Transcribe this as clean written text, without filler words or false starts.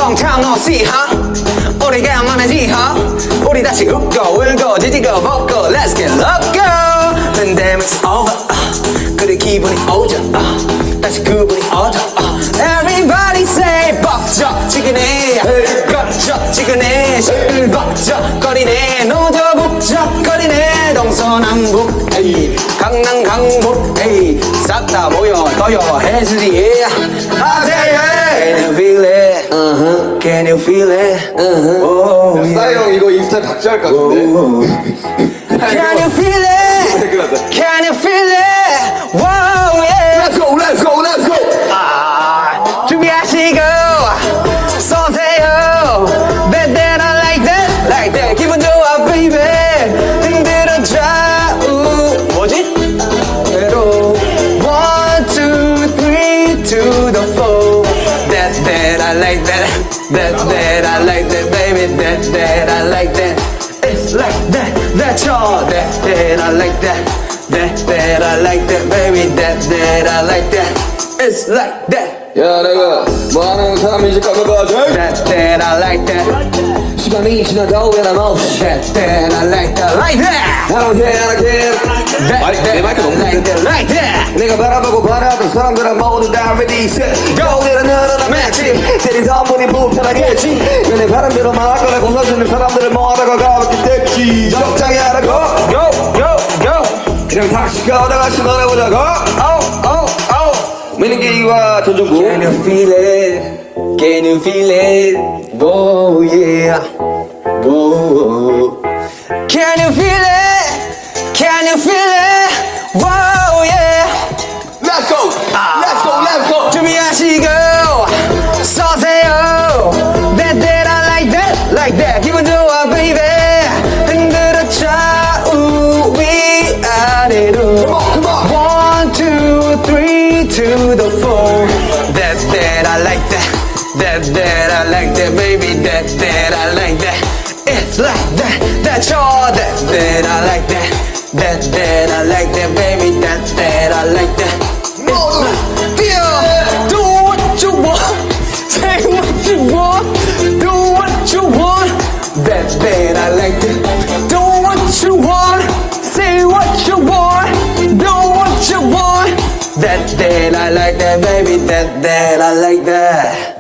long time no see, huh? 오래간만이지, huh? 우리 다시 웃고 울고 지지고 볶고 Let's get loco. Pandemic's over, 그래 기분이 오죠, 다시 구분이 오죠. Everybody say 벅적지근해, 벅적지근해, 벅적거리네, 노저 북적거리네, 동서남북, 에이, 강남 강북, 에이, 싹 다 모여둬요 해수지에. Can you feel it? Can you feel it? 싸이 형 이거 인스타 박제할 것 같은데. Can you feel it? Can you feel it? Wow, yeah. Let's go, let's go, let's go. 준비하시고 쏘세요. That I like that, like that. 기분 좋아, baby. 흔들어줘. 뭐지? 그대로 1, 2, 3 to the 4. That I like that. That I like that, baby. That I like that. It's like that. That's all. That I like that. That I like that, baby. That I like that. It's like that. 야 내가 뭐하는 사람인지 까봐봐줘. That I like that. 시간이 지나도 when I'm off. That I like that, like that. I don't care. 내 마이크 너무 like that, like that. 내가 바라보고 바라본 사람들은 모두 다 ready set. 겨울에는 늘어나 매치. 때린 선분이 불편하겠지. 내 바람대로 막거나 공사주는 사람들을 모아다가 가볍게 됐지. 적당히 하라고. Go. 그냥 다시 걸어가시 노래보자고. 민기와 전종구. Can you feel it? Can you feel it? Oh yeah. Whoa. Can you feel it? Can you feel it? Whoa yeah. Let's go. Let's go. Let's go. 준비하시고 쏘세요. That I like that, like that. 기분 좋아, baby. 흔들어줘 위아래로. Come on. 1, 2, 3 to the 4. That I like that. That I like that, baby. That I like that. It's like that. That's all. That I like that. That I like that, baby. That I like that. It's like, yeah. Do what you want. Say what you want. Do what you want. That I like that. Do what you want. Say what you want. Do what you want. That I like that, baby. That I like that.